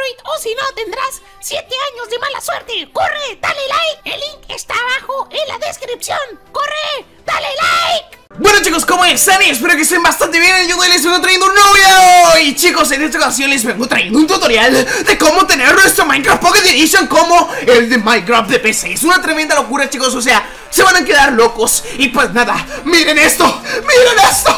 Android, o si no tendrás 7 años de mala suerte. ¡Corre! ¡Dale like! El link está abajo en la descripción. ¡Corre! ¡Dale like! Bueno chicos, ¿cómo están? Espero que estén bastante bien. Yo les vengo trayendo un nuevo video. Y chicos, en esta ocasión les vengo trayendo un tutorial de cómo tener nuestro Minecraft Pocket Edition como el de Minecraft de PC. Es una tremenda locura, chicos, o sea, se van a quedar locos. Y pues nada, miren esto. ¡Miren esto!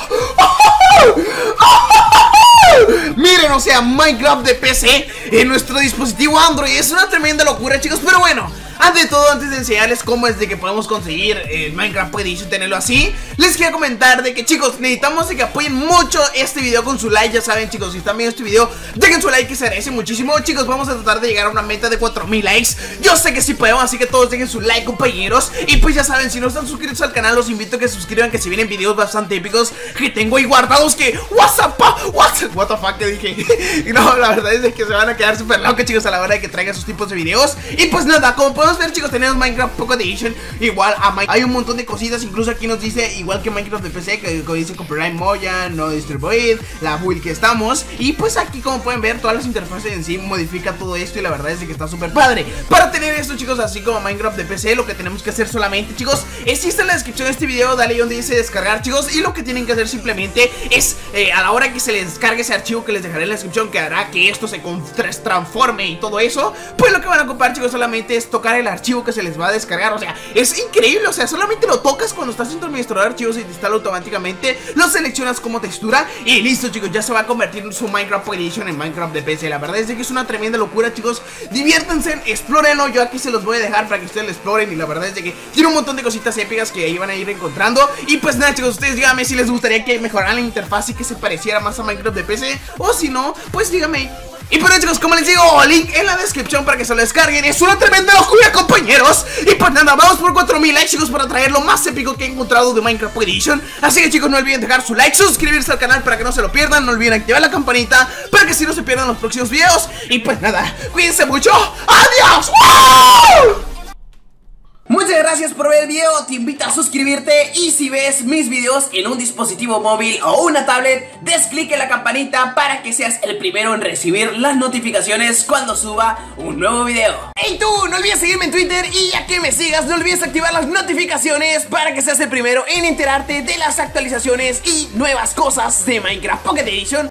Miren, o sea, Minecraft de PC en nuestro dispositivo Android. Es una tremenda locura, chicos, pero bueno, ante todo, antes de enseñarles cómo es de que podemos conseguir el Minecraft Pocket Edition, tenerlo así, les quiero comentar de que, chicos, necesitamos de que apoyen mucho este video con su like. Ya saben, chicos, si están viendo este video, dejen su like, que se agradece muchísimo. Chicos, vamos a tratar de llegar a una meta de 4000 likes. Yo sé que sí podemos, así que todos dejen su like, compañeros. Y pues ya saben, si no están suscritos al canal, los invito a que se suscriban, que se vienen videos bastante épicos que tengo ahí guardados. Que what the fuck, que dije. No, la verdad es que se van a quedar súper locos, chicos, a la hora de que traigan esos tipos de videos. Y pues nada, como podemos ver, chicos, tenemos Minecraft Pocket Edition igual a Minecraft. Hay un montón de cositas, incluso aquí nos dice, igual que Minecraft de PC, que dice Copyright Moya, no distribuir, la build que estamos. Y pues aquí, como pueden ver, todas las interfaces en sí modifica todo esto. Y la verdad es que está súper padre. Para tener esto, chicos, así como Minecraft de PC, lo que tenemos que hacer solamente, chicos, está en la descripción de este video. Dale ahí donde dice descargar, chicos. Y lo que tienen que hacer simplemente es, a la hora que se les descargue ese archivo que les dejaré en la descripción, que hará que esto se transforme y todo eso, pues lo que van a ocupar, chicos, solamente es tocar el archivo que se les va a descargar. O sea, es increíble, o sea, solamente lo tocas cuando estás en tu administrador de archivos y te instala automáticamente, lo seleccionas como textura y listo, chicos, ya se va a convertir en su Minecraft Pocket Edition en Minecraft de PC. La verdad es que es una tremenda locura, chicos. Diviértanse, explórenlo. Yo aquí se los voy a dejar para que ustedes lo exploren. Y la verdad es que tiene un montón de cositas épicas que ahí van a ir encontrando. Y pues nada, chicos, ustedes díganme si les gustaría que mejoraran la interfaz y que se pareciera más a Minecraft de PC, o si no, pues díganme. Y bueno, chicos, como les digo, link en la descripción para que se lo descarguen. Es una tremenda locura, compañeros. Y pues nada, vamos por 4000 likes, chicos, para traer lo más épico que he encontrado de Minecraft Pocket Edition. Así que, chicos, no olviden dejar su like, suscribirse al canal para que no se lo pierdan. No olviden activar la campanita para que así no se pierdan los próximos videos. Y pues nada, cuídense mucho. ¡Adiós! ¡Wow! Muchas gracias por ver el video, te invito a suscribirte y si ves mis videos en un dispositivo móvil o una tablet, des clic en la campanita para que seas el primero en recibir las notificaciones cuando suba un nuevo video. ¡Hey tú! No olvides seguirme en Twitter y ya que me sigas, no olvides activar las notificaciones para que seas el primero en enterarte de las actualizaciones y nuevas cosas de Minecraft Pocket Edition.